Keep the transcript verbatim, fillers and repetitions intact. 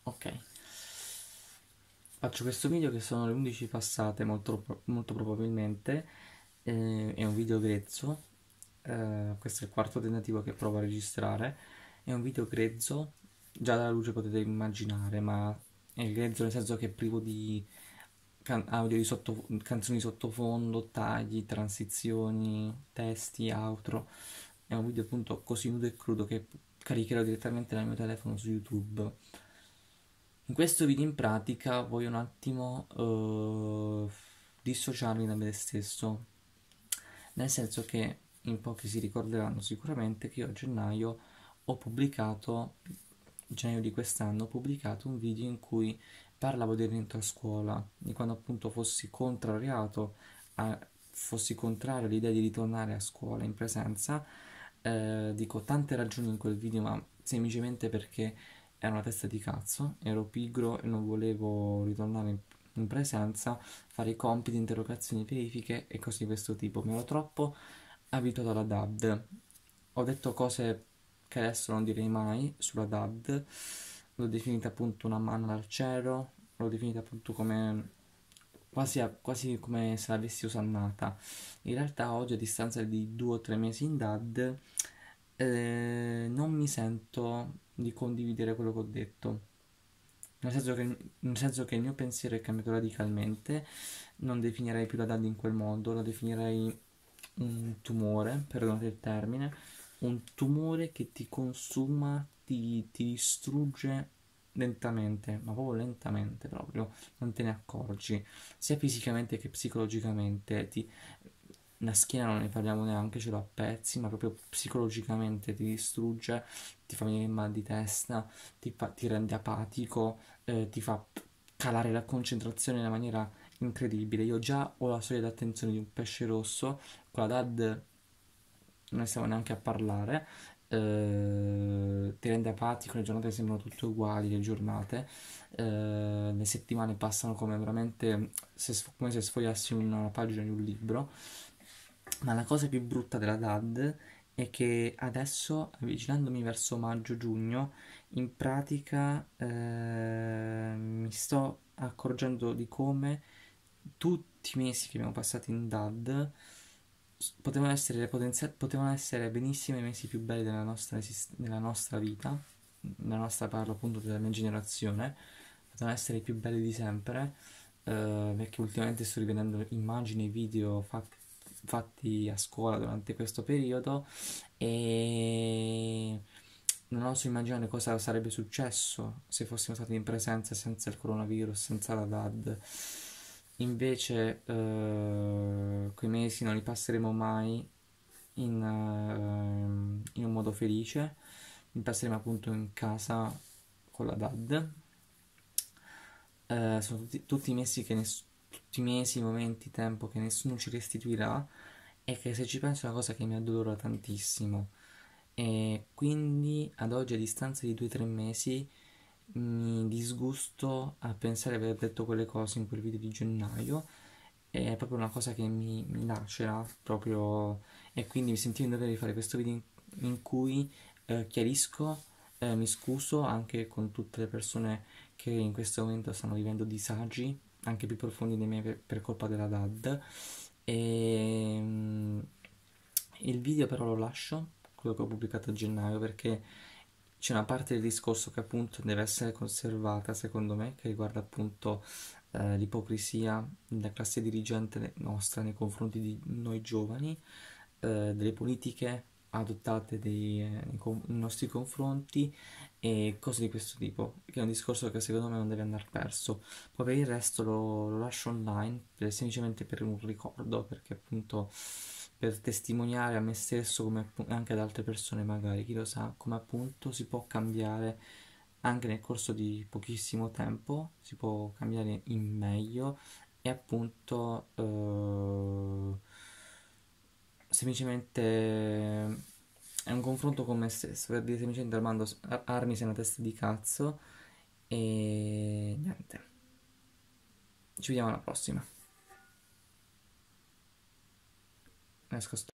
Ok, faccio questo video che sono le undici passate, molto, molto probabilmente, eh, è un video grezzo, eh, questo è il quarto tentativo che provo a registrare, è un video grezzo, già dalla luce potete immaginare, ma è grezzo nel senso che è privo di can- audio di sotto, canzoni sottofondo, tagli, transizioni, testi, outro, è un video appunto così nudo e crudo che caricherò direttamente dal mio telefono su YouTube. In questo video in pratica voglio un attimo eh, dissociarmi da me stesso, nel senso che in pochi si ricorderanno sicuramente che io a gennaio ho pubblicato, gennaio di quest'anno, ho pubblicato un video in cui parlavo del rientro a scuola, di quando appunto fossi contrariato, a, fossi contrario all'idea di ritornare a scuola in presenza. Eh, dico tante ragioni in quel video, ma semplicemente perché era una testa di cazzo, ero pigro e non volevo ritornare in, in presenza, fare i compiti, interrogazioni, verifiche e cose di questo tipo. Mi ero troppo abituato alla D A D. Ho detto cose che adesso non direi mai sulla D A D. L'ho definita appunto una manna dal cielo, l'ho definita appunto come quasi, a- quasi come se l'avessi osannata. In realtà oggi, a distanza di due o tre mesi in D A D, eh, non mi sento di condividere quello che ho detto. Nel senso che, nel senso che il mio pensiero è cambiato radicalmente, non definirei più la D A D in quel modo, lo definirei un tumore, perdonate il termine, un tumore che ti consuma, ti, ti distrugge lentamente, ma proprio lentamente proprio, non te ne accorgi, sia fisicamente che psicologicamente, ti, la schiena non ne parliamo neanche, ce l'ho a pezzi, ma proprio psicologicamente ti distrugge, ti fa venire il mal di testa, ti, fa- ti rende apatico, eh, ti fa calare la concentrazione in una maniera incredibile. Io già ho la soglia d'attenzione di un pesce rosso, con la D A D non ne stiamo neanche a parlare. Eh, ti rende apatico, le giornate sembrano tutte uguali, le giornate, eh, le settimane passano come veramente se, come se sfogliassi una pagina di un libro. Ma la cosa più brutta della D A D è che adesso, avvicinandomi verso maggio-giugno, in pratica eh, mi sto accorgendo di come tutti i mesi che abbiamo passato in D A D s- potevano essere, potenzia- potevano essere benissimo i mesi più belli della nostra, esist- della nostra vita, nella nostra, parlo appunto della mia generazione, potevano essere i più belli di sempre, eh, perché ultimamente sto rivedendo immagini e video fatti, fatti a scuola durante questo periodo e non oso immaginare cosa sarebbe successo se fossimo stati in presenza senza il coronavirus, senza la D A D. Invece, eh, quei mesi non li passeremo mai in, ehm, in un modo felice, li passeremo appunto in casa con la D A D. Eh, sono tutti, tutti mesi che ness- tutti mesi, momenti, tempo che nessuno ci restituirà e che se ci penso è una cosa che mi addolora tantissimo. E quindi ad oggi, a distanza di due o tre mesi, mi disgusto a pensare di aver detto quelle cose in quel video di gennaio. È proprio una cosa che mi, mi lacera proprio, e quindi mi sentivo in dovere di fare questo video in, in cui eh, chiarisco, eh, mi scuso anche con tutte le persone che in questo momento stanno vivendo disagi anche più profondi dei miei per, per colpa della D A D. E mm, il video però lo lascio, quello che ho pubblicato a gennaio, perché c'è una parte del discorso che appunto deve essere conservata, secondo me, che riguarda appunto eh, l'ipocrisia della classe dirigente nostra nei confronti di noi giovani, eh, delle politiche adottate dei, eh, nei, con- nei nostri confronti e cose di questo tipo, che è un discorso che secondo me non deve andare perso. Poi per il resto lo, lo lascio online, per- semplicemente per un ricordo, perché appunto per testimoniare a me stesso come appu- e anche ad altre persone magari, chi lo sa, come appunto si può cambiare anche nel corso di pochissimo tempo, si può cambiare in meglio e appunto eh, semplicemente è un confronto con me stesso, per dire semplicemente Armando Ar- Armi sei una testa di cazzo e niente, ci vediamo alla prossima. Esco